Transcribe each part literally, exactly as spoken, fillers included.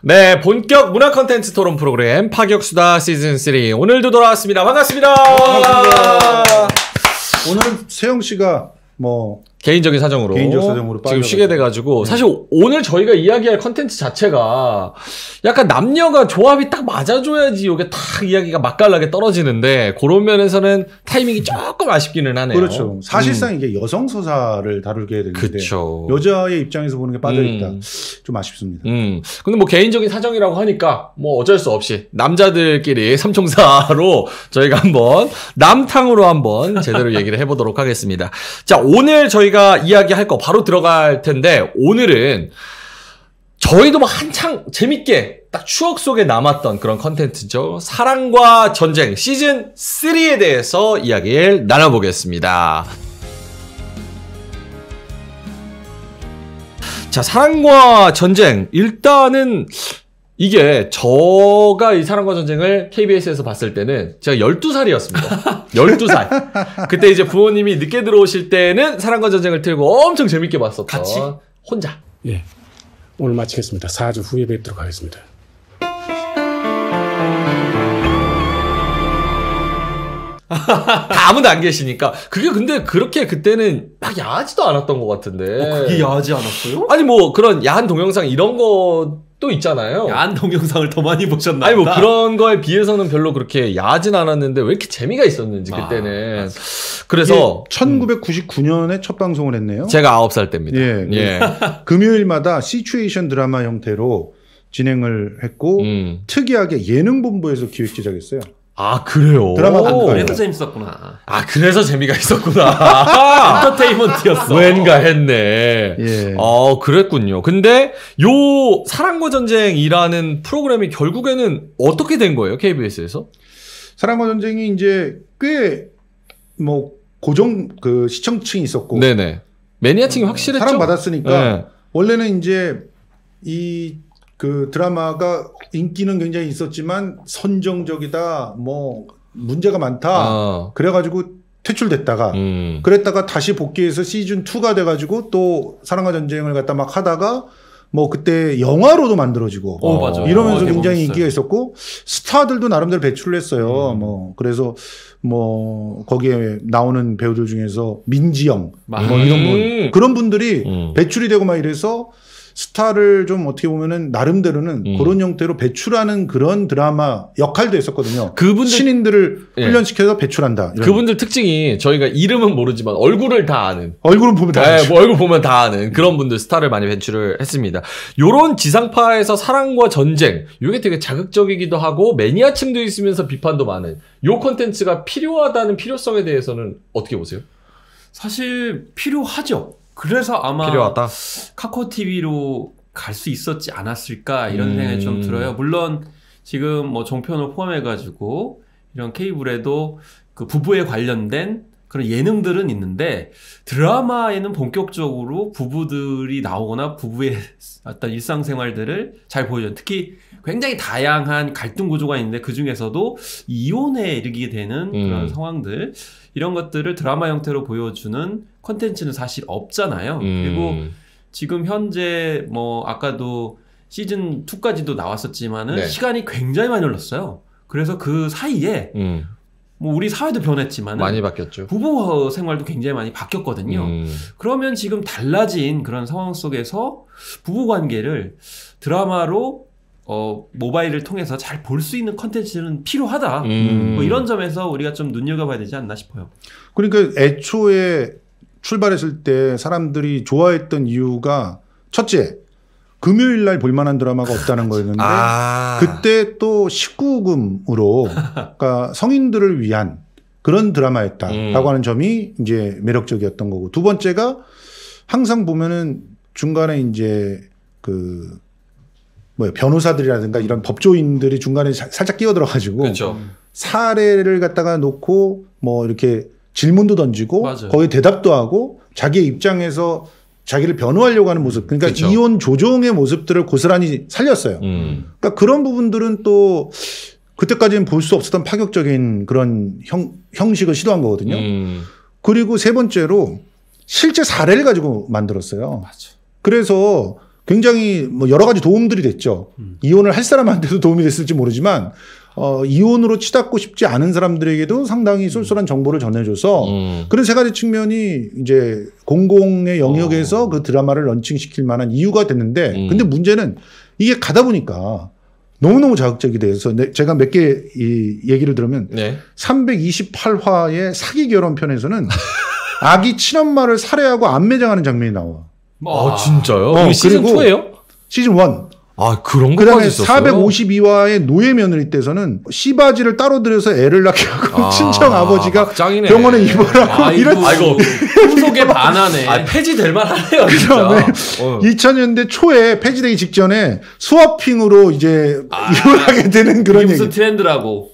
네, 본격 문화 콘텐츠 토론 프로그램 파격수다 시즌 삼 오늘도 돌아왔습니다. 반갑습니다. 반갑습니다. 오늘은 세영 씨가 뭐 개인적인 사정으로, 개인적 사정으로 지금 쉬게 돼가지고 네. 사실 오늘 저희가 이야기할 컨텐츠 자체가 약간 남녀가 조합이 딱 맞아줘야지 이게 딱 이야기가 맛깔나게 떨어지는데 그런 면에서는 타이밍이 조금 아쉽기는 하네요. 그렇죠. 사실상 음. 이게 여성 서사를 다루게 되는데 그쵸. 여자의 입장에서 보는 게 빠져있다. 음. 좀 아쉽습니다. 음. 근데 뭐 개인적인 사정이라고 하니까 뭐 어쩔 수 없이 남자들끼리 삼총사로 저희가 한번 남탕으로 한번 제대로 얘기를 해보도록 하겠습니다. 자, 오늘 저희가 저희가 이야기할 거 바로 들어갈 텐데 오늘은 저희도 막 한창 재밌게 딱 추억 속에 남았던 그런 컨텐츠죠. 사랑과 전쟁 시즌 삼에 대해서 이야기를 나눠보겠습니다. 자, 사랑과 전쟁 일단은 이게 저가 이 사랑과 전쟁을 케이비에스에서 봤을 때는 제가 열두 살이었습니다. 열두 살. 그때 이제 부모님이 늦게 들어오실 때는 사랑과 전쟁을 틀고 엄청 재밌게 봤었던. 같이? 혼자. 예. 오늘 마치겠습니다. 사 주 후에 뵙도록 하겠습니다. 다 아무도 안 계시니까. 그게 근데 그렇게 그때는 막 야하지도 않았던 것 같은데. 어, 그게 야하지 않았어요? 아니 뭐 그런 야한 동영상 이런 것도 있잖아요. 야한 동영상을 더 많이 보셨나? 아니 뭐 그런 거에 비해서는 별로 그렇게 야하진 않았는데 왜 이렇게 재미가 있었는지 그때는. 아, 그래서 천구백구십구 년에 첫 방송을 했네요. 제가 아홉 살 때입니다. 예. 예. 금요일마다 시츄에이션 드라마 형태로 진행을 했고 음. 특이하게 예능본부에서 기획 제작했어요. 아, 그래요? 드라마가 아, 그래서 재밌었구나. 아, 그래서 재미가 있었구나. 엔터테인먼트였어. 왠가 했네. 예. 어, 그랬군요. 근데 요 사랑과 전쟁이라는 프로그램이 결국에는 어떻게 된 거예요? 케이비에스에서? 사랑과 전쟁이 이제 꽤 뭐 고정 그 시청층이 있었고 네네. 매니아층이 확실했죠. 사랑받았으니까 네. 원래는 이제 이 그 드라마가 인기는 굉장히 있었지만 선정적이다, 뭐 문제가 많다. 어. 그래가지고 퇴출됐다가 음. 그랬다가 다시 복귀해서 시즌 이가 돼가지고 또 사랑과 전쟁을 갖다 막 하다가 뭐 그때 영화로도 만들어지고 어, 맞아. 이러면서 어, 굉장히 재밌었어요. 인기가 있었고 스타들도 나름대로 배출을 했어요. 음. 뭐 그래서 뭐 거기에 나오는 배우들 중에서 민지영 뭐 음. 이런 분 그런 분들이 음. 배출이 되고 막 이래서 스타를 좀 어떻게 보면은 나름대로는 음. 그런 형태로 배출하는 그런 드라마 역할도 했었거든요. 그분들 신인들을 예. 훈련시켜서 배출한다. 이런. 그분들 특징이 저희가 이름은 모르지만 얼굴을 다 아는. 얼굴은 보면 다 네, 알죠. 뭐 얼굴 보면 다 아는 그런 분들 스타를 많이 배출을 했습니다. 요런 지상파에서 사랑과 전쟁, 요게 되게 자극적이기도 하고 매니아층도 있으면서 비판도 많은 요 콘텐츠가 필요하다는 필요성에 대해서는 어떻게 보세요? 사실 필요하죠. 그래서 아마 필요하다. 카카오티비로 갈 수 있었지 않았을까 이런 음. 생각이 좀 들어요. 물론 지금 뭐 종편을 포함해가지고 이런 케이블에도 그 부부에 관련된 그런 예능들은 있는데 드라마에는 본격적으로 부부들이 나오거나 부부의 어떤 일상생활들을 잘 보여줘요. 특히 굉장히 다양한 갈등 구조가 있는데 그 중에서도 이혼에 이르게 되는 그런 음. 상황들 이런 것들을 드라마 형태로 보여주는 콘텐츠는 사실 없잖아요. 음. 그리고 지금 현재 뭐 아까도 시즌 이까지도 나왔었지만은 네. 시간이 굉장히 많이 흘렀어요. 그래서 그 사이에 음. 뭐 우리 사회도 변했지만 많이 바뀌었죠. 부부 생활도 굉장히 많이 바뀌었거든요. 음. 그러면 지금 달라진 그런 상황 속에서 부부 관계를 드라마로 어, 모바일을 통해서 잘 볼 수 있는 컨텐츠는 필요하다. 음. 뭐 이런 점에서 우리가 좀 눈여겨봐야 되지 않나 싶어요. 그러니까 애초에 출발했을 때 사람들이 좋아했던 이유가 첫째, 금요일 날 볼만한 드라마가 없다는 거였는데 아. 그때 또 십구 금으로 그러니까 성인들을 위한 그런 드라마였다라고 음. 하는 점이 이제 매력적이었던 거고 두 번째가 항상 보면은 중간에 이제 그 뭐야 변호사들이라든가 이런 법조인들이 중간에 자, 살짝 끼어들어가지고 그렇죠. 사례를 갖다가 놓고 뭐 이렇게 질문도 던지고 맞아요. 거기에 대답도 하고 자기의 입장에서 자기를 변호하려고 하는 모습 그러니까 그쵸. 이혼 조정의 모습들을 고스란히 살렸어요. 음. 그러니까 그런 부분들은 또 그때까지는 볼 수 없었던 파격적인 그런 형, 형식을 시도한 거거든요. 음. 그리고 세 번째로 실제 사례를 가지고 만들었어요. 맞아. 그래서 굉장히 뭐 여러 가지 도움들이 됐죠. 음. 이혼을 할 사람한테도 도움이 됐을지 모르지만 어, 이혼으로 치닫고 싶지 않은 사람들에게도 상당히 쏠쏠한 정보를 전해줘서 음. 그런 세 가지 측면이 이제 공공의 영역에서 어. 그 드라마를 런칭시킬 만한 이유가 됐는데 음. 근데 문제는 이게 가다 보니까 너무너무 자극적이 돼서 제가 몇 개 이 얘기를 들으면 네. 삼백이십팔 화의 사기 결혼 편에서는 아기 친엄마를 살해하고 안매장하는 장면이 나와. 아, 진짜요? 어, 시즌 투예요? 시즌 일. 아, 그런 그 다음에 것까지 있었어요? 사백오십이 화의 노예 며느리 때서는 씨바지를 따로 들여서 애를 낳게 하고 아, 친정 아버지가 짱이네. 병원에 입원하고 아이고, 이런. 아이고, 풍속에 반하네. 아, 폐지될 만하네요. 그다음에 어. 이천 년대 초에 폐지되기 직전에 스와핑으로 이제 아, 이혼하게 되는 그런 이게 얘기. 무슨 트렌드라고.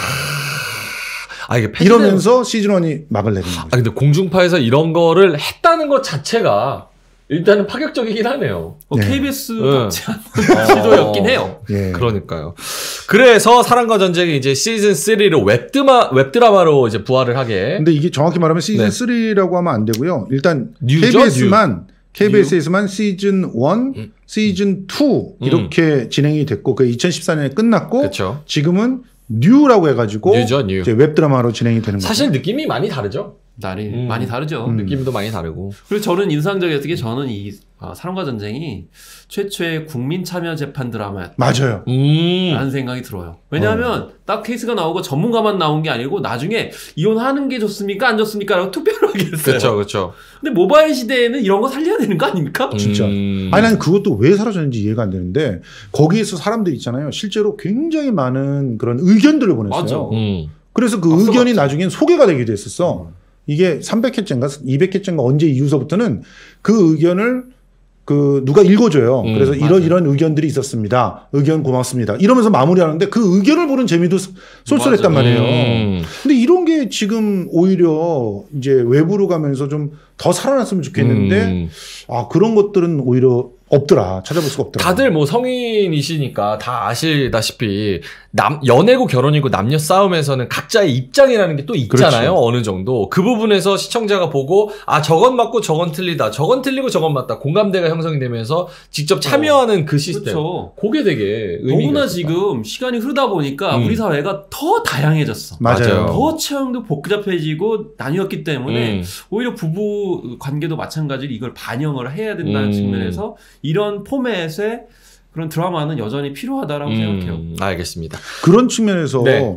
아, 이게 폐지되는... 이러면서 시즌 일이 막을 내리는 거죠. 아, 근데 공중파에서 이런 거를 했다는 것 자체가 일단은 파격적이긴 하네요. 어, 네. 케이비에스답지 않은 시도였긴 해요. 네. 그러니까요. 그래서 사랑과 전쟁이 이제 시즌 쓰리로 웹드마, 웹드라마로 이제 부활을 하게. 근데 이게 정확히 말하면 시즌 네. 쓰리라고 하면 안 되고요. 일단 뉴죠? 케이비에스만, 뉴. 케이비에스에서만 시즌 일, 음. 시즌 이 이렇게 음. 진행이 됐고, 그 이천십사 년에 끝났고, 그쵸. 지금은 뉴라고 해가지고 뉴죠, 뉴. 이제 웹드라마로 진행이 되는 거죠. 사실 느낌이 많이 다르죠. 날이 음. 많이 다르죠. 음. 느낌도 많이 다르고. 그리고 저는 인상적이었던 게 저는 이 아, 사랑과 전쟁이 최초의 국민 참여 재판 드라마였다. 맞아요. 음. 라는 생각이 들어요. 왜냐하면 어. 딱 케이스가 나오고 전문가만 나온 게 아니고 나중에 이혼하는 게 좋습니까? 안 좋습니까? 라고 투표를 하게 했어요. 그렇죠. 그렇죠. 근데 모바일 시대에는 이런 거 살려야 되는 거 아닙니까? 음. 진짜. 아니 난 그것도 왜 사라졌는지 이해가 안 되는데 거기에서 사람들 있잖아요. 실제로 굉장히 많은 그런 의견들을 보냈어요. 맞아. 음. 그래서 그 맞어, 의견이 맞어. 나중엔 소개가 되기도 했었어. 음. 이게 삼백 회째인가 이백 회째인가 언제 이후서부터는 그 의견을 그 누가 읽어줘요. 음, 그래서 이런 맞아요. 이런 의견들이 있었습니다. 의견 고맙습니다. 이러면서 마무리하는데 그 의견을 보는 재미도 쏠쏠했단 말이에요. 음. 근데 이런 게 지금 오히려 이제 외부로 가면서 좀 더 살아났으면 좋겠는데 음. 아 그런 것들은 오히려 없더라. 찾아볼 수가 없더라. 다들 뭐 성인이시니까 다 아시다시피 남 연애고 결혼이고 남녀 싸움에서는 각자의 입장이라는 게 또 있잖아요. 그렇죠. 어느 정도. 그 부분에서 시청자가 보고 아 저건 맞고 저건 틀리다. 저건 틀리고 저건 맞다. 공감대가 형성이 되면서 직접 참여하는 어, 그 시스템. 그렇죠. 그게 되게 너무나 지금 시간이 흐르다 보니까 음. 우리 사회가 더 다양해졌어. 맞아요. 더 체형도 복잡해지고 나뉘었기 때문에 음. 오히려 부부 관계도 마찬가지로 이걸 반영을 해야 된다는 음. 측면에서 이런 포맷의 그런 드라마는 여전히 필요하다라고 음, 생각해요. 알겠습니다. 그런 측면에서 네.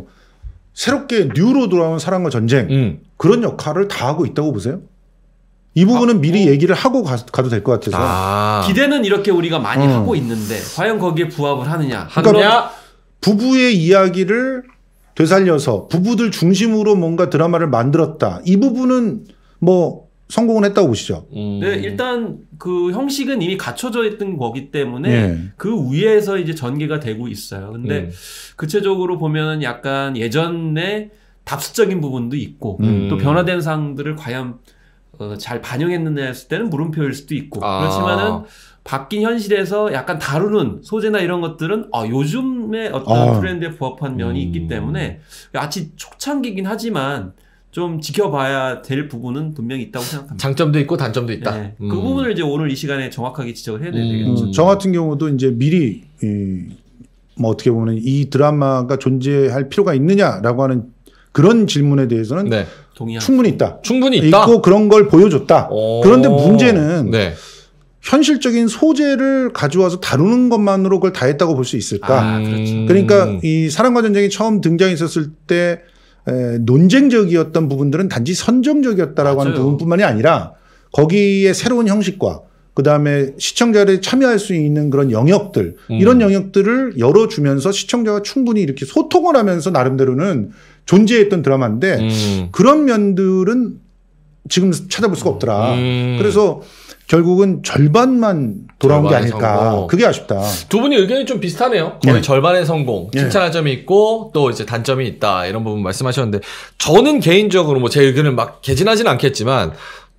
새롭게 뉴로 돌아온 사랑과 전쟁 음. 그런 역할을 다 하고 있다고 보세요? 이 부분은 아, 미리 어. 얘기를 하고 가, 가도 될 것 같아서 아. 기대는 이렇게 우리가 많이 음. 하고 있는데 과연 거기에 부합을 하느냐? 그러니까 하느냐? 부부의 이야기를 되살려서 부부들 중심으로 뭔가 드라마를 만들었다. 이 부분은 뭐 성공은 했다고 보시죠. 음. 네, 일단 그 형식은 이미 갖춰져 있던 거기 때문에 네. 그 위에서 이제 전개가 되고 있어요. 근데 음. 구체적으로 보면은 약간 예전에 답습적인 부분도 있고 음. 또 변화된 사항들을 과연 어, 잘 반영했느냐 했을 때는 물음표일 수도 있고 아. 그렇지만은 바뀐 현실에서 약간 다루는 소재나 이런 것들은 아, 요즘의 어떤 아. 트렌드에 부합한 면이 음. 있기 때문에 아직 초창기긴 하지만 좀 지켜봐야 될 부분은 분명히 있다고 생각합니다. 장점도 있고 단점도 있다. 네. 음. 그 부분을 이제 오늘 이 시간에 정확하게 지적을 해야 되겠죠. 음. 저 같은 경우도 이제 미리 이, 뭐 어떻게 보면 이 드라마가 존재할 필요가 있느냐라고 하는 그런 질문에 대해서는 네. 충분히 있다. 충분히 있다. 있고 그런 걸 보여줬다. 그런데 문제는 네. 현실적인 소재를 가져와서 다루는 것만으로 그걸 다 했다고 볼 수 있을까? 아, 그렇죠. 그러니까 이 사랑과 전쟁이 처음 등장했었을 때 에, 논쟁적이었던 부분들은 단지 선정적이었다라고 맞아요. 하는 부분뿐만이 아니라 거기에 새로운 형식과 그 다음에 시청자들이 참여할 수 있는 그런 영역들 음. 이런 영역들을 열어주면서 시청자가 충분히 이렇게 소통을 하면서 나름대로는 존재했던 드라마인데 음. 그런 면들은 지금 찾아볼 수가 없더라. 음. 그래서 결국은 절반만 돌아온 게 아닐까. 성공. 그게 아쉽다. 두 분이 의견이 좀 비슷하네요. 거의 네. 절반의 성공. 칭찬할 네. 점이 있고 또 이제 단점이 있다. 이런 부분 말씀하셨는데 저는 개인적으로 뭐 제 의견을 막 개진하진 않겠지만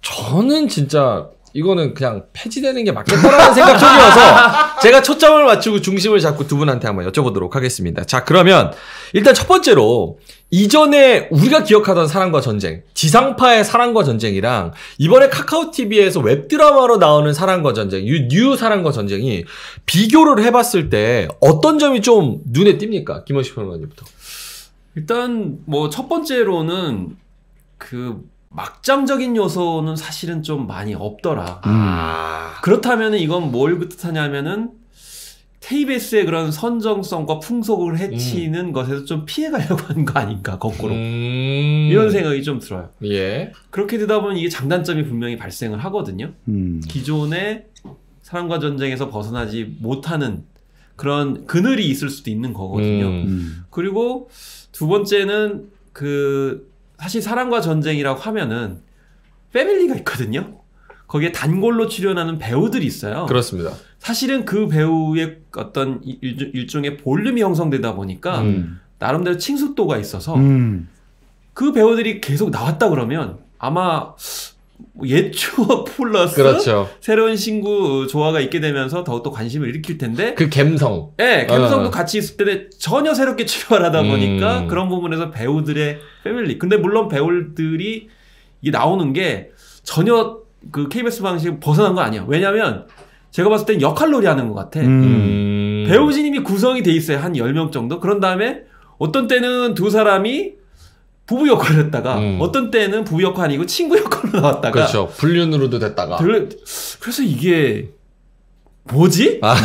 저는 진짜 이거는 그냥 폐지되는 게 맞겠다라는 생각 쪽이어서 제가 초점을 맞추고 중심을 잡고 두 분한테 한번 여쭤보도록 하겠습니다. 자, 그러면 일단 첫 번째로 이전에 우리가 기억하던 사랑과 전쟁, 지상파의 사랑과 전쟁이랑 이번에 카카오티비에서 웹드라마로 나오는 사랑과 전쟁, 뉴, 뉴 사랑과 전쟁이 비교를 해봤을 때 어떤 점이 좀 눈에 띕니까? 김원식 평론가님부터. 일단 뭐 첫 번째로는 그 막장적인 요소는 사실은 좀 많이 없더라. 아. 그렇다면 이건 뭘 뜻하냐면은 케이비에스의 그런 선정성과 풍속을 해치는 음. 것에서 좀 피해가려고 하는 거 아닌가, 거꾸로. 음. 이런 생각이 좀 들어요. 예. 그렇게 되다 보면 이게 장단점이 분명히 발생을 하거든요. 음. 기존의 사랑과 전쟁에서 벗어나지 못하는 그런 그늘이 있을 수도 있는 거거든요. 음. 그리고 두 번째는 그 사실 사랑과 전쟁이라고 하면은 패밀리가 있거든요. 거기에 단골로 출연하는 배우들이 있어요. 그렇습니다. 사실은 그 배우의 어떤 일, 일종의 볼륨이 형성되다 보니까 음. 나름대로 칭숙도가 있어서 음. 그 배우들이 계속 나왔다 그러면 아마 옛 추억 플러스 그렇죠. 새로운 신구 조화가 있게 되면서 더욱더 관심을 일으킬 텐데 그 감성. 네, 감성도 어. 같이 있을 때 전혀 새롭게 출연을 하다 보니까 음. 그런 부분에서 배우들의 패밀리. 근데 물론 배우들이 이게 나오는 게 전혀 그 케이비에스 방식 벗어난 거 아니야. 왜냐면 제가 봤을 땐 역할놀이 하는 것 같아. 음. 배우 진임이 구성이 돼 있어요. 한 열 명 정도. 그런 다음에 어떤 때는 두 사람이 부부 역할을 했다가 음. 어떤 때는 부부 역할 아니고 친구 역할로 나왔다가 그렇죠. 불륜으로도 됐다가. 그래서 이게 뭐지? 아.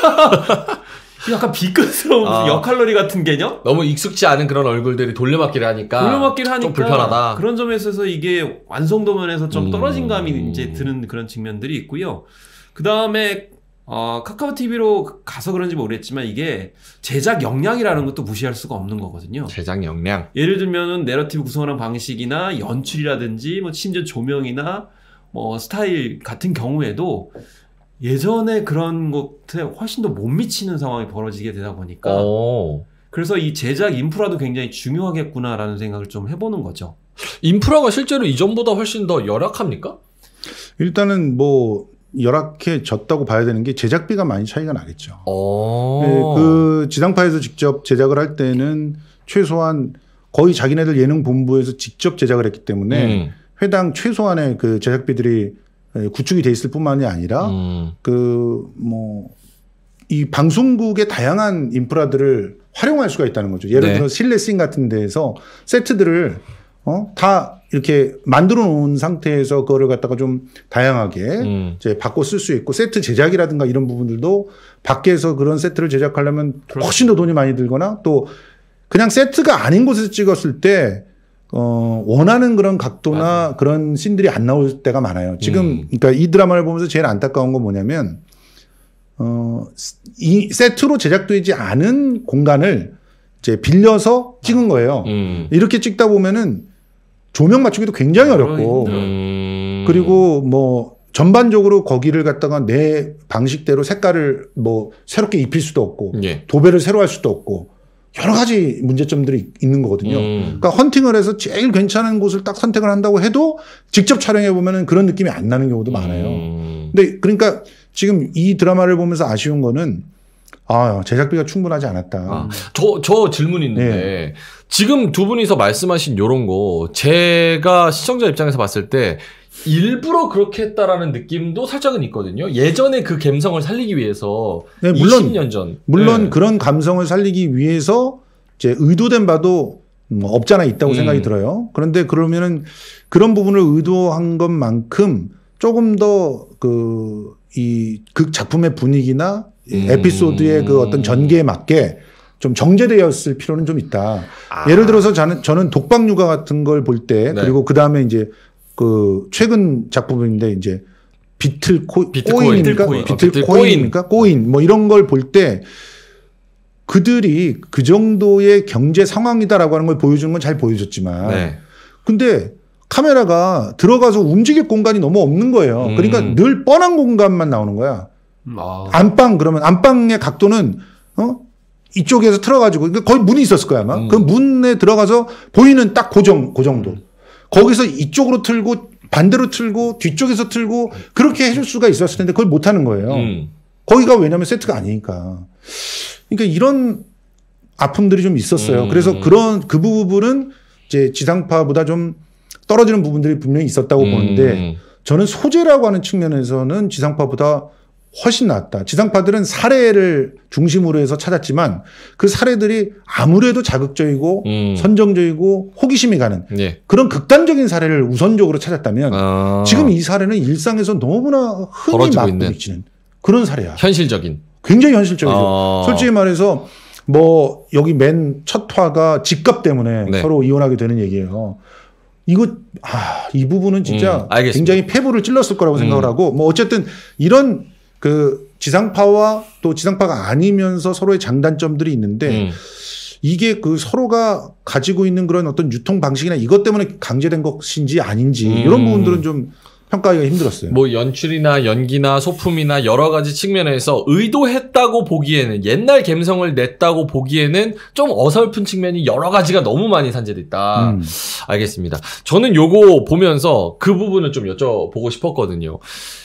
약간 비끈스러운 아. 역할놀이 같은 개념? 너무 익숙지 않은 그런 얼굴들이 돌려막기를 하니까 돌려막기를 하니까 좀 불편하다. 그런 점에서 있어서 이게 완성도 면에서 좀 음. 떨어진 감이 이제 드는 그런 측면들이 있고요. 그 다음에 어, 카카오티비로 가서 그런지 모르겠지만 이게 제작 역량이라는 것도 무시할 수가 없는 거거든요. 제작 역량. 예를 들면은 내러티브 구성하는 방식이나 연출이라든지 뭐 심지어 조명이나 뭐 스타일 같은 경우에도 예전에 그런 것에 훨씬 더 못 미치는 상황이 벌어지게 되다 보니까 오. 그래서 이 제작 인프라도 굉장히 중요하겠구나라는 생각을 좀 해보는 거죠. 인프라가 실제로 이전보다 훨씬 더 열악합니까? 일단은 뭐 열악해졌다고 봐야 되는 게 제작비가 많이 차이가 나겠죠. 오. 네, 그 지상파에서 직접 제작을 할 때는 최소한 거의 자기네들 예능 본부에서 직접 제작을 했기 때문에 음. 회당 최소한의 그 제작비들이 구축이 돼 있을 뿐만이 아니라 음. 그 뭐 이 방송국의 다양한 인프라들을 활용할 수가 있다는 거죠. 예를 네. 들어 실내씬 같은 데에서 세트들을 어? 다 이렇게 만들어 놓은 상태에서 그거를 갖다가 좀 다양하게 음. 이제 바꿔 쓸 수 있고 세트 제작이라든가 이런 부분들도 밖에서 그런 세트를 제작하려면 훨씬 더 돈이 많이 들거나 또 그냥 세트가 아닌 곳에서 찍었을 때 어, 원하는 그런 각도나 맞아요. 그런 씬들이 안 나올 때가 많아요. 지금 음. 그러니까 이 드라마를 보면서 제일 안타까운 건 뭐냐면 어, 이 세트로 제작되지 않은 공간을 이제 빌려서 찍은 거예요. 음. 이렇게 찍다 보면은 조명 맞추기도 굉장히 어렵고 음. 그리고 뭐 전반적으로 거기를 갖다가 내 방식대로 색깔을 뭐 새롭게 입힐 수도 없고 예. 도배를 새로 할 수도 없고 여러 가지 문제점들이 있는 거거든요. 음. 그러니까 헌팅을 해서 제일 괜찮은 곳을 딱 선택을 한다고 해도 직접 촬영해 보면은 그런 느낌이 안 나는 경우도 많아요. 음. 근데 그러니까 지금 이 드라마를 보면서 아쉬운 거는 아, 제작비가 충분하지 않았다. 아, 저, 저 질문이 있는데, 네. 지금 두 분이서 말씀하신 요런 거, 제가 시청자 입장에서 봤을 때, 일부러 그렇게 했다라는 느낌도 살짝은 있거든요. 예전에 그 감성을 살리기 위해서, 네, 물론, 이십 년 전. 물론 네. 그런 감성을 살리기 위해서 이제 의도된 바도 뭐 없잖아 있다고 음. 생각이 들어요. 그런데 그러면은 그런 부분을 의도한 것만큼 조금 더 그, 이 극 작품의 분위기나 음. 에피소드의 그 어떤 전개에 맞게 좀 정제되었을 필요는 좀 있다. 아. 예를 들어서 저는, 저는 독박육아 같은 걸 볼 때 네. 그리고 그 다음에 이제 그 최근 작품인데 이제 비틀코, 비트코인. 코인입니까? 비트코인. 비틀코인입니까? 코인. 뭐 이런 걸 볼 때 그들이 그 정도의 경제 상황이다라고 하는 걸 보여주는 건 잘 보여줬지만 네. 근데 카메라가 들어가서 움직일 공간이 너무 없는 거예요. 음. 그러니까 늘 뻔한 공간만 나오는 거야. 아. 안방 그러면 안방의 각도는 어 이쪽에서 틀어가지고 그러니까 거의 문이 있었을 거야 아마. 음. 그 문에 들어가서 보이는 딱 고정 그 정도. 거기서 이쪽으로 틀고 반대로 틀고 뒤쪽에서 틀고 그렇게 해줄 수가 있었을 텐데 그걸 못 하는 거예요. 음. 거기가 왜냐면 세트가 아니니까. 그러니까 이런 아픔들이 좀 있었어요. 음. 그래서 그런 그 부분은 이제 지상파보다 좀 떨어지는 부분들이 분명히 있었다고 음. 보는데 저는 소재라고 하는 측면에서는 지상파보다 훨씬 낫다. 지상파들은 사례를 중심으로 해서 찾았지만 그 사례들이 아무래도 자극적이고 음. 선정적이고 호기심이 가는 예. 그런 극단적인 사례를 우선적으로 찾았다면 아. 지금 이 사례는 일상에서 너무나 흔히 벌어지고 맛부딪히는 그런 사례야. 현실적인. 굉장히 현실적이죠. 어. 솔직히 말해서 뭐 여기 맨 첫 화가 집값 때문에 네. 서로 이혼하게 되는 얘기예요. 이거 아, 이 부분은 진짜 음, 알겠습니다. 굉장히 폐부를 찔렀을 거라고 생각을 음. 하고 뭐 어쨌든 이런 그 지상파와 또 지상파가 아니면서 서로의 장단점들이 있는데 음. 이게 그 서로가 가지고 있는 그런 어떤 유통 방식이나 이것 때문에 강제된 것인지 아닌지 음. 이런 부분들은 좀 평가하기가 힘들었어요. 뭐 연출이나 연기나 소품이나 여러 가지 측면에서 의도했다고 보기에는 옛날 감성을 냈다고 보기에는 좀 어설픈 측면이 여러 가지가 너무 많이 산재돼 있다. 음. 알겠습니다. 저는 요거 보면서 그 부분을 좀 여쭤보고 싶었거든요.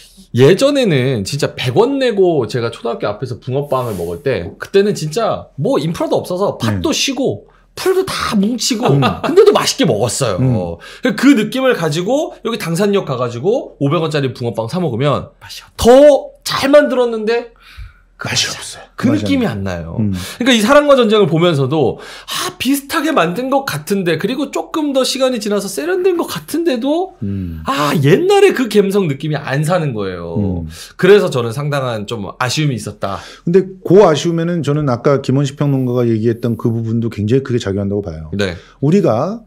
예전에는 진짜 백 원 내고 제가 초등학교 앞에서 붕어빵을 먹을 때 그때는 진짜 뭐 인프라도 없어서 팥도 쉬고 풀도 다 뭉치고 음. 근데도 맛있게 먹었어요. 음. 그 느낌을 가지고 여기 당산역 가가지고 오백 원짜리 붕어빵 사 먹으면 더 잘 만들었는데 그 맛이 없어요. 그 맛이 느낌이 안 안 나요. 음. 그러니까 이 사랑과 전쟁을 보면서도 아 비슷하게 만든 것 같은데 그리고 조금 더 시간이 지나서 세련된 것 같은데도 음. 아 옛날에 그 감성 느낌이 안 사는 거예요. 음. 그래서 저는 상당한 좀 아쉬움이 있었다. 근데 그 아쉬움에는 저는 아까 김원식 평론가가 얘기했던 그 부분도 굉장히 크게 작용한다고 봐요. 네. 우리가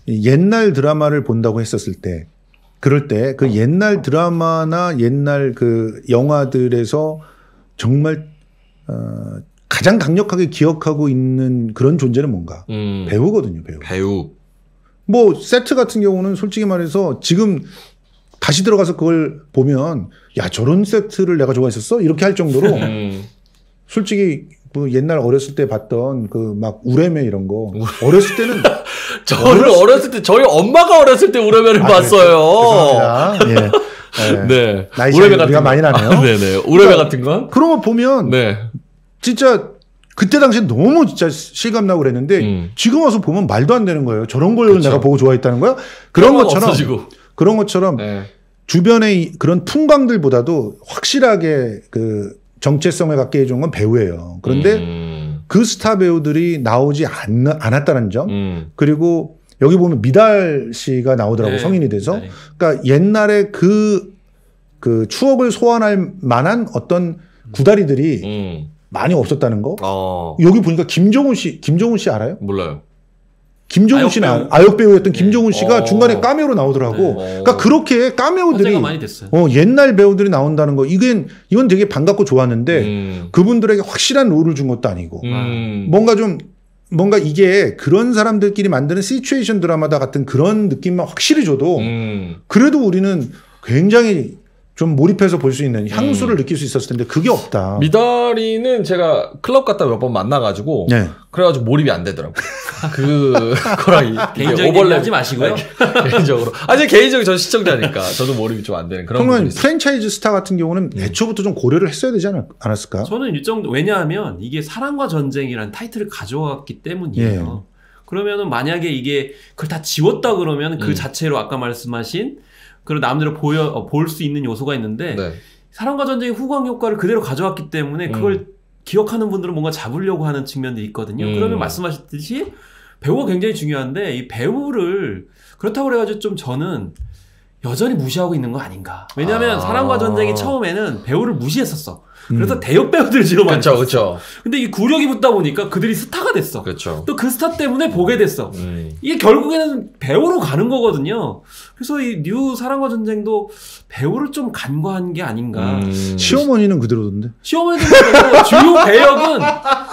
옛날 드라마를 본다고 했었을 때 그럴 때 그 옛날 드라마나 옛날 그 영화들에서 정말 어, 가장 강력하게 기억하고 있는 그런 존재는 뭔가? 음, 배우거든요, 배우. 배우. 뭐 세트 같은 경우는 솔직히 말해서 지금 다시 들어가서 그걸 보면 야 저런 세트를 내가 좋아했었어? 이렇게 할 정도로 음, 솔직히 뭐 옛날 어렸을 때 봤던 그 막 우레메 이런 거 어렸을 때는 저를 어렸을 때 저희 엄마가 어렸을 때 우레메를 아, 봤어요. 죄송합니다. 예. 예. 네. 나이 우레메 차이가 같은 거. 많이 나네요. 아, 네네. 우레메 그러니까 같은 건? 그런 거 보면 네. 진짜 그때 당시에 너무 진짜 실감나고 그랬는데 음. 지금 와서 보면 말도 안 되는 거예요. 저런 걸 그쵸. 내가 보고 좋아했다는 거야? 그런 건 것처럼 없어지고. 그런 것처럼 네. 주변의 그런 풍광들보다도 확실하게 그 정체성을 갖게 해준 건 배우예요. 그런데 음, 그 스타 배우들이 나오지 않, 않았다는 점 음, 그리고 여기 보면 미달 씨가 나오더라고 네, 성인이 돼서 미달이. 그러니까 옛날에 그, 그 추억을 소환할 만한 어떤 구다리들이 음. 많이 없었다는 거. 어, 여기 보니까 김종훈 씨, 김종훈 씨 알아요? 몰라요. 김종훈 아역 씨는 배우. 알- 아역 배우였던 네. 김종훈 씨가 어. 중간에 카메오로 나오더라고. 네. 그러니까 그렇게 카메오들이 화제가 많이 됐어요. 어, 옛날 배우들이 나온다는 거 이건 이건 되게 반갑고 좋았는데 음, 그분들에게 확실한 롤을 준 것도 아니고 음, 뭔가 좀 뭔가 이게 그런 사람들끼리 만드는 시츄에이션 드라마다 같은 그런 느낌만 확실히 줘도 음. 그래도 우리는 굉장히 좀 몰입해서 볼 수 있는 향수를 느낄 수 있었을 텐데 그게 없다. 미다리는 제가 클럽 갔다 몇 번 만나가지고 네. 그래가지고 몰입이 안 되더라고. 그 거랑 이- 이게 개인적인 오버랩- 얘기 하지 마시고요. 네, 개인적으로. 아니 개인적인 저 시청자니까 저도 몰입이 좀 안 되는 그런 부분이 평론 있어요. 프랜차이즈 스타 같은 경우는 음. 애초부터 좀 고려를 했어야 되지 않- 않았을까? 저는 일정 왜냐하면 이게 사랑과 전쟁이라는 타이틀을 가져왔기 때문이에요. 그러면은 만약에 이게 그걸 다 지웠다 그러면 그 음. 자체로 아까 말씀하신 그런 남들을 보여 어, 볼 수 있는 요소가 있는데 네. 사랑과 전쟁의 후광 효과를 그대로 가져왔기 때문에 그걸 음. 기억하는 분들은 뭔가 잡으려고 하는 측면들이 있거든요. 음. 그러면 말씀하셨듯이 배우가 굉장히 중요한데 이 배우를 그렇다고 그래가지고 좀 저는 여전히 무시하고 있는 거 아닌가. 왜냐하면 아. 사랑과 전쟁이 처음에는 배우를 무시했었어. 그래서 음. 대역 배우들을 지로 많이 그렇죠, 썼어. 그렇죠, 근데 이 구력이 붙다 보니까 그들이 스타가 됐어. 그렇죠. 또 그 스타 때문에 보게 됐어. 음. 이게 결국에는 배우로 가는 거거든요. 그래서 이 뉴 사랑과 전쟁도 배우를 좀 간과한 게 아닌가. 음. 시어머니는 그대로던데. 시어머니도 그렇고 주요 배역은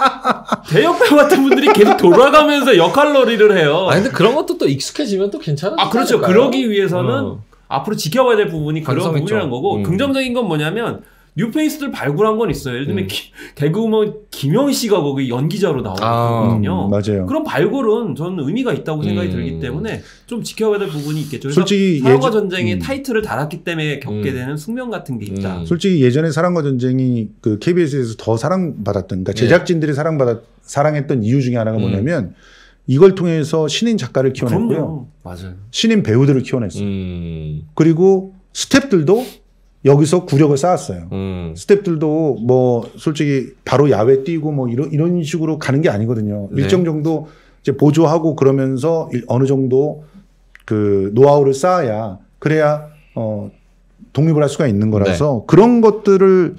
대역 배우 같은 분들이 계속 돌아가면서 역할놀이를 해요. 아니 근데 그런 것도 또 익숙해지면 또 괜찮아. 아 그렇죠. 그러기 위해서는 어. 앞으로 지켜봐야 될 부분이 그런 가능성 부분이라는 있죠. 거고 음. 긍정적인 건 뭐냐면 뉴페이스들 발굴한 건 있어요. 예를 들면 음. 기- 개그우먼 김영희 씨가 거기 연기자로 나왔거든요. 음, 맞아요. 그런 발굴은 저는 의미가 있다고 생각이 음. 들기 때문에 좀 지켜봐야 될 부분이 있겠죠. 그래서 솔직히 사랑과 예전- 전쟁의 음. 타이틀을 달았기 때문에 겪게 음. 되는 숙명 같은 게 있다. 음. 솔직히 예전에 사랑과 전쟁이 그 케이비에스에서 더 사랑받았던, 그러니까 네. 제작진들이 사랑받았, 사랑했던 이유 중에 하나가 음. 뭐냐면 이걸 통해서 신인 작가를 키워냈고요. 그럼요. 맞아요. 신인 배우들을 키워냈어요. 음. 그리고 스태프들도 여기서 구력을 쌓았어요. 음. 스태프들도 뭐 솔직히 바로 야외 뛰고 뭐 이런 이런 식으로 가는 게 아니거든요. 네. 일정 정도 이제 보조하고 그러면서 어느 정도 그 노하우를 쌓아야 그래야 어 독립을 할 수가 있는 거라서 네. 그런 것들을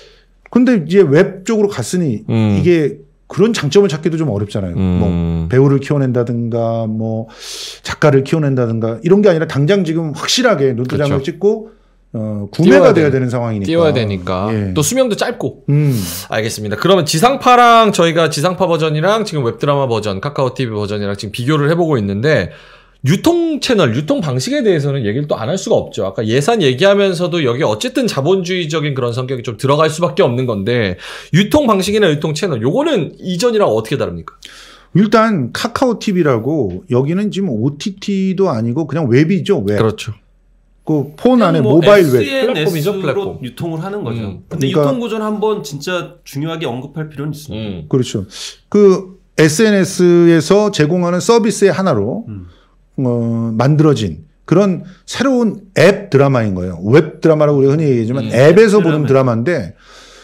근데 이제 웹 쪽으로 갔으니 음. 이게 그런 장점을 찾기도 좀 어렵잖아요. 음. 뭐 배우를 키워낸다든가 뭐 작가를 키워낸다든가 이런 게 아니라 당장 지금 확실하게 눈도장을 그렇죠. 찍고 어, 구매가 돼야 돼. 되는 상황이니까. 띄워야 되니까. 예. 또 수명도 짧고. 음. 알겠습니다. 그러면 지상파랑 저희가 지상파 버전이랑 지금 웹드라마 버전, 카카오 티비 버전이랑 지금 비교를 해보고 있는데 유통 채널, 유통 방식에 대해서는 얘기를 또 안 할 수가 없죠. 아까 예산 얘기하면서도 여기 어쨌든 자본주의적인 그런 성격이 좀 들어갈 수밖에 없는 건데 유통 방식이나 유통 채널, 요거는 이전이랑 어떻게 다릅니까? 일단 카카오 티비라고 여기는 지금 오티티도 아니고 그냥 웹이죠. 웹. 그렇죠. 그 폰 안에 뭐 모바일 웹. 플랫폼이죠, 에스엔에스로 플랫폼. 유통을 하는 거죠. 음. 근데 그러니까- 유통 구조는 한번 진짜 중요하게 언급할 필요는 있습니다. 음. 그렇죠. 그 에스엔에스에서 제공하는 서비스의 하나로 음. 어, 만들어진 그런 새로운 앱 드라마인 거예요. 웹 드라마라고 우리가 흔히 얘기하지만 음, 앱에서 앱 보는 드라마인데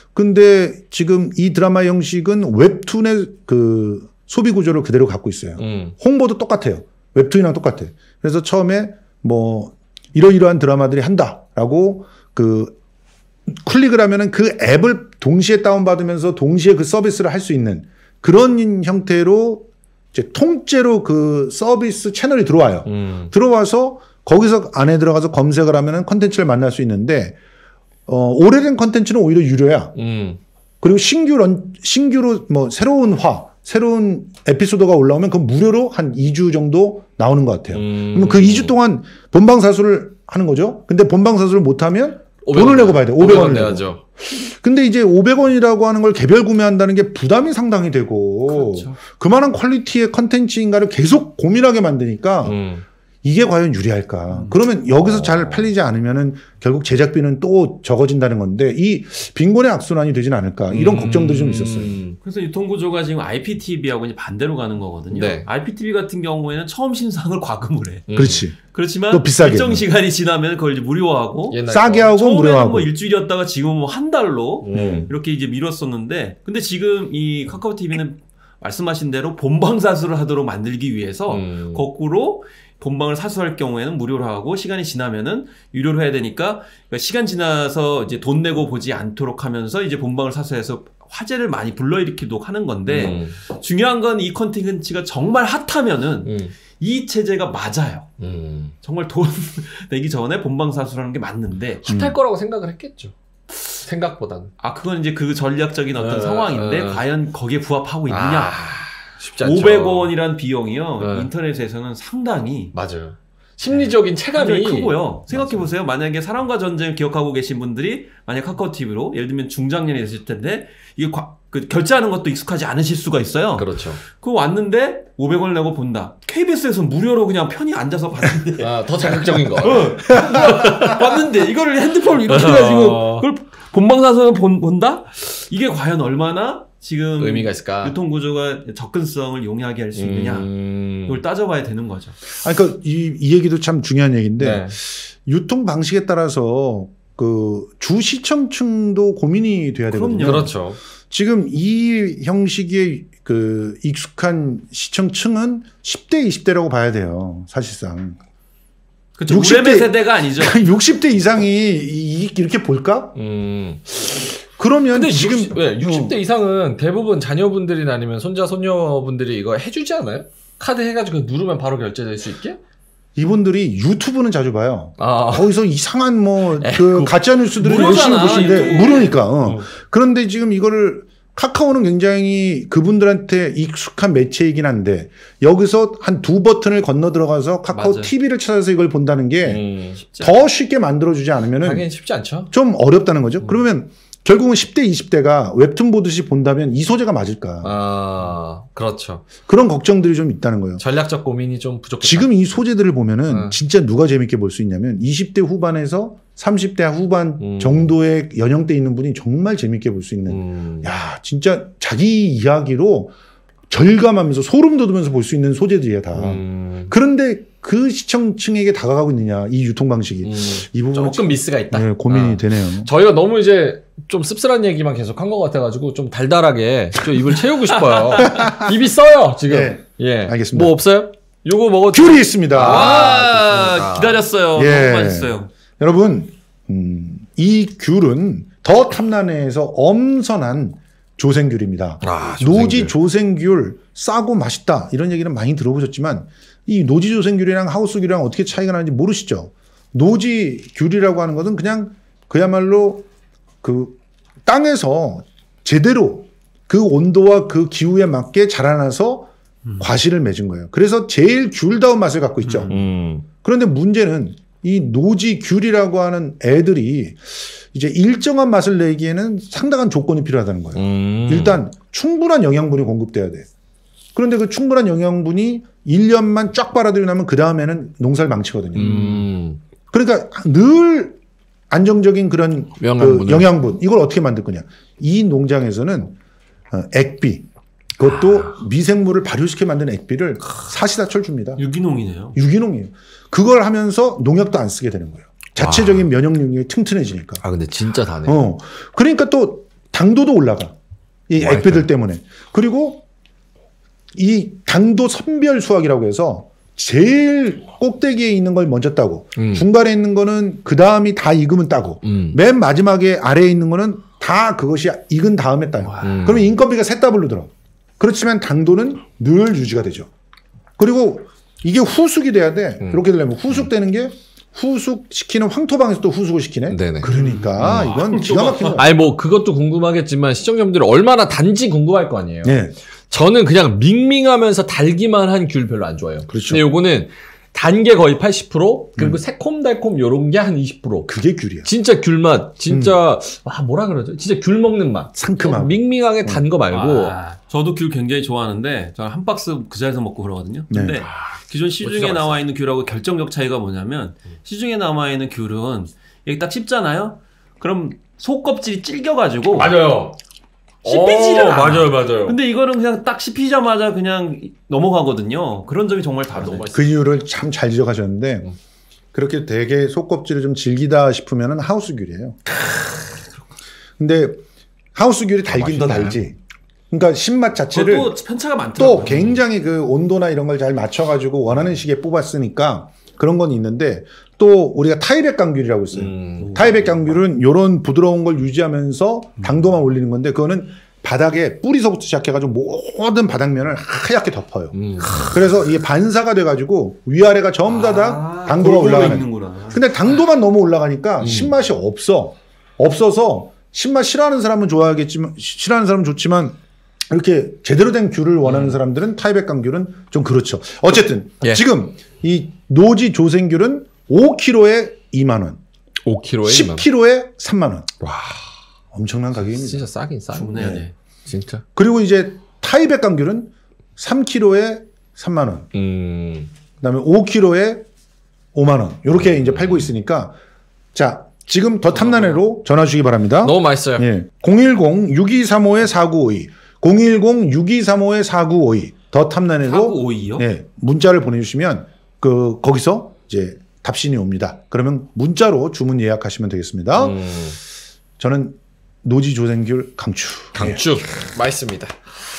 근데 지금 이 드라마 형식은 웹툰의 그 소비 구조를 그대로 갖고 있어요. 음. 홍보도 똑같아요. 웹툰이랑 똑같아. 그래서 처음에 뭐 이러이러한 드라마들이 한다라고 그 클릭을 하면은 그 앱을 동시에 다운받으면서 동시에 그 서비스를 할 수 있는 그런 형태로 이제 통째로 그 서비스 채널이 들어와요. 음. 들어와서 거기서 안에 들어가서 검색을 하면은 컨텐츠를 만날 수 있는데 어, 오래된 컨텐츠는 오히려 유료야. 음. 그리고 신규 런, 신규로 뭐 새로운 화, 새로운 에피소드가 올라오면 그 무료로 한 이 주 정도 나오는 것 같아요. 음. 그러면 그 이 주 동안 본방사수를 하는 거죠. 근데 본방사수를 못하면 오백 원 돈을 내고 봐야 돼. 오백 원을 내고. 내야죠. 근데 이제 오백 원이라고 하는 걸 개별 구매한다는 게 부담이 상당히 되고 그렇죠. 그만한 퀄리티의 컨텐츠인가를 계속 고민하게 만드니까 음. 이게 과연 유리할까? 그러면 여기서 잘 팔리지 않으면은 결국 제작비는 또 적어진다는 건데 이 빈곤의 악순환이 되지는 않을까? 이런 음. 걱정들이 좀 있었어요. 그래서 유통 구조가 지금 아이피티비하고 이제 반대로 가는 거거든요. 네. 아이피티비 같은 경우에는 처음 신상을 과금을 해. 음. 그렇지. 그렇지만 또 비싸게. 일정 시간이 지나면 그걸 이제 무료화하고 옛날 싸게 거. 하고 처음에는 무료하고. 뭐 일주일이었다가 지금은 뭐 한 달로 음. 이렇게 이제 미뤘었는데 근데 지금 이 카카오 티비는 말씀하신 대로 본방 사수를 하도록 만들기 위해서 음. 거꾸로 본방을 사수할 경우에는 무료로 하고 시간이 지나면은 유료로 해야 되니까 그러니까 시간 지나서 이제 돈 내고 보지 않도록 하면서 이제 본방을 사수해서 화제를 많이 불러일으키도록 하는 건데 음. 중요한 건 이 컨텐츠가 정말 핫하면은 음. 이 체제가 맞아요. 음. 정말 돈 내기 전에 본방 사수라는 게 맞는데 핫할 거라고 생각을 했겠죠. 생각보다는. 아 그건 이제 그 전략적인 어떤 어, 상황인데 어. 과연 거기에 부합하고 있느냐? 아, 쉽지 않죠. 오백 원이란 비용이요 네. 인터넷에서는 상당히 맞아요. 심리적인 체감이 굉장히 크고요. 생각해 보세요. 만약에 사랑과 전쟁을 기억하고 계신 분들이 만약 카카오 티비로 예를 들면 중장년이 되실 텐데 이게 과, 그 결제하는 것도 익숙하지 않으실 수가 있어요. 그렇죠. 그거 왔는데 오백 원을 내고 본다. 케이비에스에서 무료로 그냥 편히 앉아서 봤는데 아, 더 자극적인 거. 봤는데 이거를 핸드폰을 이렇게 어. 해가지고 그걸 본방사수는 본, 본다? 이게 과연 얼마나 지금 의미가 있을까? 유통 구조가 접근성을 용이하게 할 수 있느냐? 음. 이걸 따져봐야 되는 거죠. 아니, 그러니까 이, 이 얘기도 참 중요한 얘기인데 네. 유통 방식에 따라서 그 주 시청층도 고민이 돼야 되거든요. 그럼요. 그렇죠. 지금 이 형식의 그 익숙한 시청층은 십 대, 이십 대라고 봐야 돼요. 사실상. 그렇죠. 육십 대 우레메 세대가 아니죠. 육십 대 이상이 이- 이렇게 볼까? 음. 그러면 근데 지금 육십, 왜, 육십 대 이상은 대부분 자녀분들이나 아니면 손자, 손녀분들이 이거 해주지 않아요? 카드 해가지고 누르면 바로 결제될 수 있게? 이분들이 유튜브는 자주 봐요. 아. 거기서 이상한 뭐 에이, 그 가짜 뉴스들을 열심히 무료잖아, 보시는데 유튜브. 무료니까. 어. 어. 그런데 지금 이거를 카카오는 굉장히 그분들한테 익숙한 매체이긴 한데 여기서 한 두 버튼을 건너 들어가서 카카오 맞아요. 티비를 찾아서 이걸 본다는 게 음. 더 쉽게 만들어주지 않으면은 하긴 쉽지 않죠. 좀 어렵다는 거죠. 그러면 결국은 십 대, 이십 대가 웹툰 보듯이 본다면 이 소재가 맞을까? 아, 그렇죠. 그런 걱정들이 좀 있다는 거예요. 전략적 고민이 좀 부족했다. 지금 이 소재들을 보면은 음. 진짜 누가 재밌게 볼 수 있냐면 이십 대 후반에서 삼십 대 후반 음. 정도의 연령대 있는 분이 정말 재밌게 볼 수 있는 음. 야 진짜 자기 이야기로 절감하면서 소름 돋으면서 볼 수 있는 소재들이야 다. 음. 그런데 그 시청층에게 다가가고 있느냐 이 유통 방식이 음. 이 부분 조금 미스가 있다. 네, 고민이 아. 되네요. 저희가 너무 이제 좀 씁쓸한 얘기만 계속 한 것 같아가지고 좀 달달하게 좀 입을 채우고 싶어요. 입이 써요 지금. 네. 예. 알겠습니다. 뭐 없어요? 요거 먹어. 귤이 있습니다. 아, 기다렸어요. 예. 너무 맛있어요. 여러분 음, 이 귤은 더 탐란해에서 엄선한 조생귤입니다. 아, 조생귤. 노지 조생귤 싸고 맛있다 이런 얘기는 많이 들어보셨지만 이 노지 조생귤이랑 하우스 귤이랑 어떻게 차이가 나는지 모르시죠? 노지 귤이라고 하는 것은 그냥 그야말로 그 땅에서 제대로 그 온도와 그 기후에 맞게 자라나서 음. 과실을 맺은 거예요. 그래서 제일 귤다운 맛을 갖고 있죠. 음. 그런데 문제는 이 노지 귤이라고 하는 애들이 이제 일정한 맛을 내기에는 상당한 조건이 필요하다는 거예요. 음. 일단 충분한 영양분이 공급돼야 돼. 그런데 그 충분한 영양분이 일 년만 쫙 빨아들여 나면 그 다음에는 농사를 망치거든요. 음. 그러니까 늘 안정적인 그런 그 영양분 이걸 어떻게 만들 거냐. 이 농장에서는 액비 그것도 아. 미생물을 발효시켜 만든 액비를 사시다철 줍니다. 유기농이네요. 유기농이에요. 그걸 하면서 농약도 안 쓰게 되는 거예요. 자체적인 와. 면역 능력이 튼튼해지니까. 아 근데 진짜 다네. 어. 그러니까 또 당도도 올라가. 이 와, 액비들 때문에. 그리고 이 당도 선별 수확이라고 해서 제일 꼭대기에 있는 걸 먼저 따고 음. 중간에 있는 거는 그 다음이 다 익으면 따고 음. 맨 마지막에 아래에 있는 거는 다 그것이 익은 다음에 따요. 음. 그러면 인건비가 세 더블로 들어. 그렇지만 당도는 늘 유지가 되죠. 그리고 이게 후숙이 돼야 돼. 음. 그렇게 되려면 후숙되는 게 후숙시키는 황토방에서 또 후숙을 시키네. 네네. 그러니까 음. 이건 기가 막힌 거야. 아니 뭐 그것도 궁금하겠지만 시청자분들이 얼마나 단지 궁금할 거 아니에요. 네. 저는 그냥 밍밍하면서 달기만 한 귤 별로 안 좋아해요. 그렇죠. 근데 요거는 단 게 거의 팔십 퍼센트 그리고 음. 새콤달콤 요런 게 한 이십 퍼센트. 그게 귤이야. 진짜 귤맛. 진짜 음. 아 뭐라 그러죠? 진짜 귤 먹는 맛. 상큼하고. 밍밍하게 단 거 말고. 아, 저도 귤 굉장히 좋아하는데 저는 한 박스 그 자리에서 먹고 그러거든요. 근데 네. 기존 시중에 나와 있는 귤하고 결정적 차이가 뭐냐면 시중에 나와 있는 귤은 여기 딱 씹잖아요. 그럼 속껍질이 질겨가지고 맞아요. 씹히지를 않아. 맞아요, 맞아요. 근데 이거는 그냥 딱 씹히자마자 그냥 넘어가거든요. 그런 점이 정말 다르네요. 그 이유를 참 잘 지적하셨는데 음. 그렇게 되게 속껍질을 좀 질기다 싶으면은 하우스 귤이에요. 근데 하우스 귤이 달긴 더 달지. 그러니까 신맛 자체를 또 편차가 많더라고요. 또 굉장히 그 온도나 이런 걸 잘 맞춰가지고 원하는 시기에 뽑았으니까 그런 건 있는데 또 우리가 타이백 강귤이라고 있어요. 음. 타이백 강귤은 이런 부드러운 걸 유지하면서 당도만 올리는 건데 그거는 바닥에 뿌리서부터 시작해가지고 모든 바닥면을 하얗게 덮어요. 음. 그래서 이게 반사가 돼가지고 위아래가 전부 다, 다 아, 당도가 올라가는. 근데 당도만 너무 올라가니까 음. 신맛이 없어. 없어서 신맛 싫어하는 사람은 좋아하겠지만 싫어하는 사람은 좋지만 이렇게 제대로 된 귤을 원하는 음. 사람들은 타이백 강귤은 좀 그렇죠. 어쨌든 예. 지금 이 노지 조생귤은 오 킬로그램에 이만 원. 오 킬로그램에 십 킬로그램에 삼만 원. 와. 엄청난 가격입니다. 진짜 싸긴 싸네. 네. 진짜. 그리고 이제 타이백 강귤은 삼 킬로그램에 삼만 원. 음. 그다음에 오 킬로그램에 오만 원. 이렇게 음. 이제 팔고 있으니까 자, 지금 더 탐난해로 전화 주시기 바랍니다. 너무 맛있어요. 예. 공일공 육이삼오 사구오이 공일공 육이삼오 사구오이 더 탐난해로 사구오이요? 네, 문자를 보내주시면 그 거기서 이제 답신이 옵니다. 그러면 문자로 주문 예약하시면 되겠습니다. 음. 저는 노지 조생귤 강추. 강추. 예. 맛있습니다.